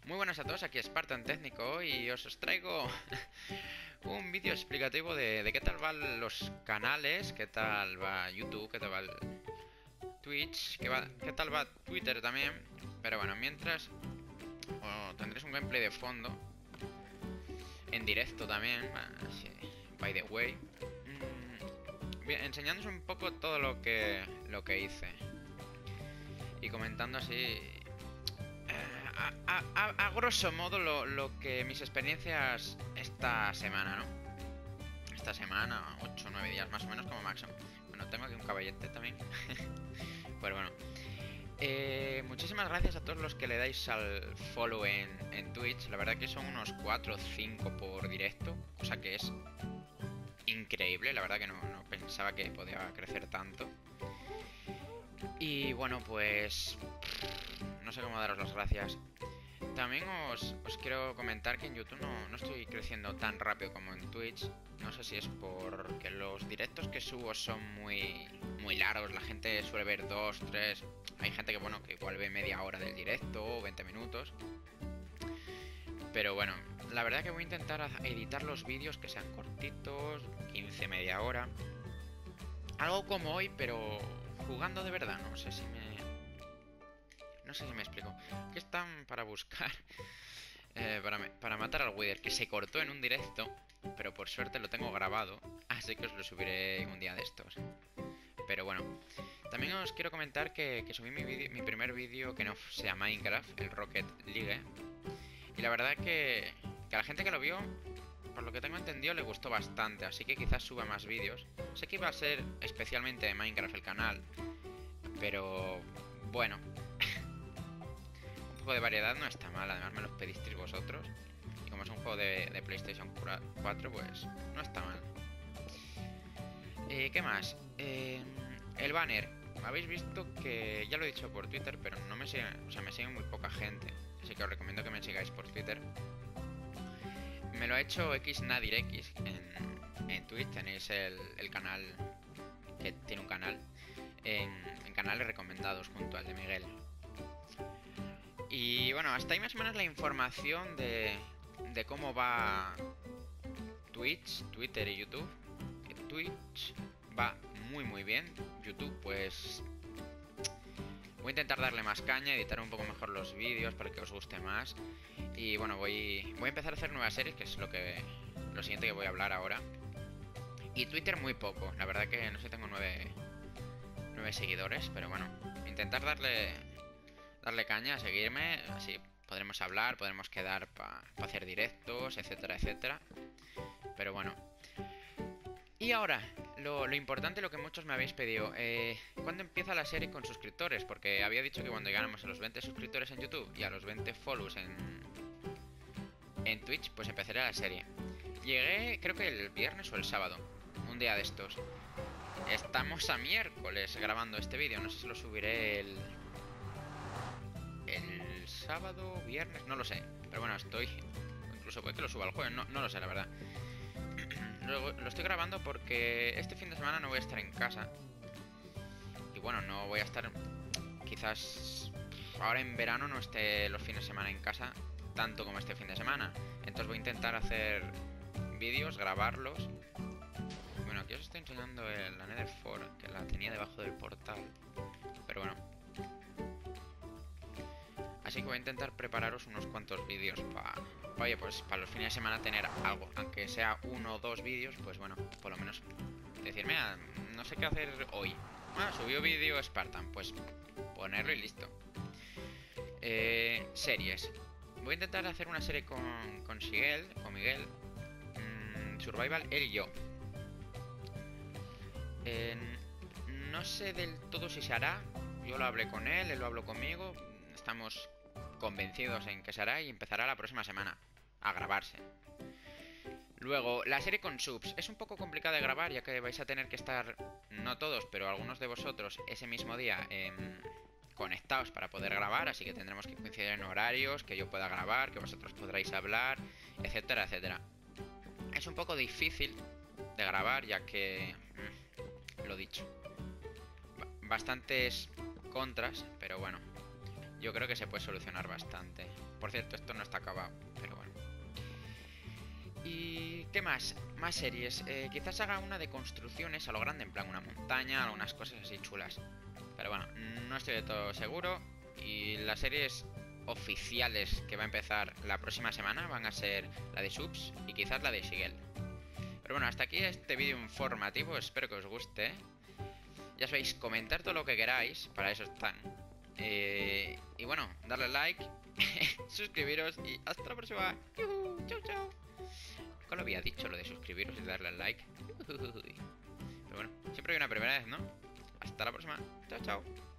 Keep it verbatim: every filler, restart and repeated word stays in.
Muy buenas a todos, aquí Spartan Técnico y os, os traigo un vídeo explicativo de, de qué tal van los canales, qué tal va YouTube, qué tal va el Twitch, qué, va, qué tal va Twitter también. Pero bueno, mientras oh, tendréis un gameplay de fondo, en directo también, así, by the way, mm, bien, enseñándoos un poco todo lo que, lo que hice y comentando así A, a, a, a grosso modo lo, lo que mis experiencias esta semana, ¿no? Esta semana, ocho o nueve días más o menos como máximo. Bueno, tengo aquí un caballete también. Pero bueno. Eh, muchísimas gracias a todos los que le dais al follow en, en Twitch. La verdad que son unos cuatro o cinco por directo. Cosa que es increíble. La verdad que no, no pensaba que podía crecer tanto. Y bueno, pues... No sé cómo daros las gracias. También os, os quiero comentar que en YouTube no, no estoy creciendo tan rápido como en Twitch. No sé si es porque los directos que subo son muy, muy largos. La gente suele ver dos, tres. Hay gente que, bueno, que igual ve media hora del directo o veinte minutos. Pero bueno, la verdad que voy a intentar editar los vídeos que sean cortitos, quince, media hora. Algo como hoy, pero jugando de verdad. No sé si me... No sé si me explico. ¿Qué están para buscar? Eh, para, para matar al Wither, que se cortó en un directo, pero por suerte lo tengo grabado, así que os lo subiré un día de estos. Pero bueno, también os quiero comentar que, que subí mi, video, mi primer vídeo que no sea Minecraft, el Rocket League, y la verdad que, que a la gente que lo vio, por lo que tengo entendido, le gustó bastante, así que quizás suba más vídeos. Sé que iba a ser especialmente de Minecraft el canal, pero bueno... Un poco de variedad no está mal, además me los pedisteis vosotros. Y como es un juego de, de PlayStation cuatro, pues no está mal. Eh, ¿Qué más? Eh, el banner. Habéis visto que ya lo he dicho por Twitter, pero no me sigue, o sea, me sigue muy poca gente. Así que os recomiendo que me sigáis por Twitter. Me lo ha hecho XNadirX en, en Twitch. Tenéis el, el canal, que tiene un canal, en, en canales recomendados junto al de Miguel. Y bueno, hasta ahí más o menos la información de, de cómo va Twitch, Twitter y YouTube. Twitch va muy muy bien. YouTube pues voy a intentar darle más caña, editar un poco mejor los vídeos para que os guste más. Y bueno, voy, voy a empezar a hacer nuevas series, que es lo que lo siguiente que voy a hablar ahora. Y Twitter muy poco, la verdad que no sé, tengo nueve, nueve seguidores, pero bueno, intentar darle... darle caña, seguirme, así podremos hablar, podremos quedar para pa hacer directos, etcétera, etcétera. Pero bueno. Y ahora, lo, lo importante, lo que muchos me habéis pedido, eh, ¿cuándo empieza la serie con suscriptores? Porque había dicho que cuando llegáramos a los veinte suscriptores en YouTube y a los veinte follows en, en Twitch, pues empezaría la serie. Llegué, creo que el viernes o el sábado, un día de estos. Estamos a miércoles grabando este vídeo, no sé si lo subiré el... el sábado, viernes, no lo sé. Pero bueno, estoy... Incluso puede que lo suba el jueves, no, no lo sé, la verdad. lo, lo estoy grabando porque este fin de semana no voy a estar en casa. Y bueno, no voy a estar... Quizás ahora en verano no esté los fines de semana en casa tanto como este fin de semana. Entonces voy a intentar hacer vídeos, grabarlos. Bueno, aquí os estoy enseñando el, la Nether Fort, que la tenía debajo del portal. Pero bueno, así que voy a intentar prepararos unos cuantos vídeos para... Oye, pues para los fines de semana tener algo. Aunque sea uno o dos vídeos, pues bueno, por lo menos decirme, ah, no sé qué hacer hoy. Ah, subió vídeo Spartan, pues ponerlo y listo. Eh, series. Voy a intentar hacer una serie con, con Miguel, con Miguel. Mmm, Survival, él y yo. Eh, no sé del todo si se hará. Yo lo hablé con él, él lo habló conmigo. Estamos convencidos en que se hará y empezará la próxima semana a grabarse. Luego, la serie con subs. Es un poco complicada de grabar ya que vais a tener que estar, no todos, pero algunos de vosotros ese mismo día eh, conectados para poder grabar, así que tendremos que coincidir en horarios, que yo pueda grabar, que vosotros podráis hablar, etcétera, etcétera. Es un poco difícil de grabar ya que, mmm, lo dicho, bastantes contras, pero bueno. yo creo que se puede solucionar bastante. Por cierto, esto no está acabado, pero bueno. ¿Y qué más? Más series. Eh, quizás haga una de construcciones a lo grande, en plan una montaña, algunas cosas así chulas. Pero bueno, no estoy de todo seguro. Y las series oficiales que va a empezar la próxima semana van a ser la de Subs y quizás la de Sigel. Pero bueno, hasta aquí este vídeo informativo, espero que os guste. Ya sabéis, comentar todo lo que queráis, para eso están. Eh, y bueno, darle like, suscribiros y hasta la próxima. ¡Yuhu! ¡Chao, chao! Nunca lo había dicho lo de suscribiros y darle al like. Pero bueno, siempre hay una primera vez, ¿no? Hasta la próxima. Chao, chao.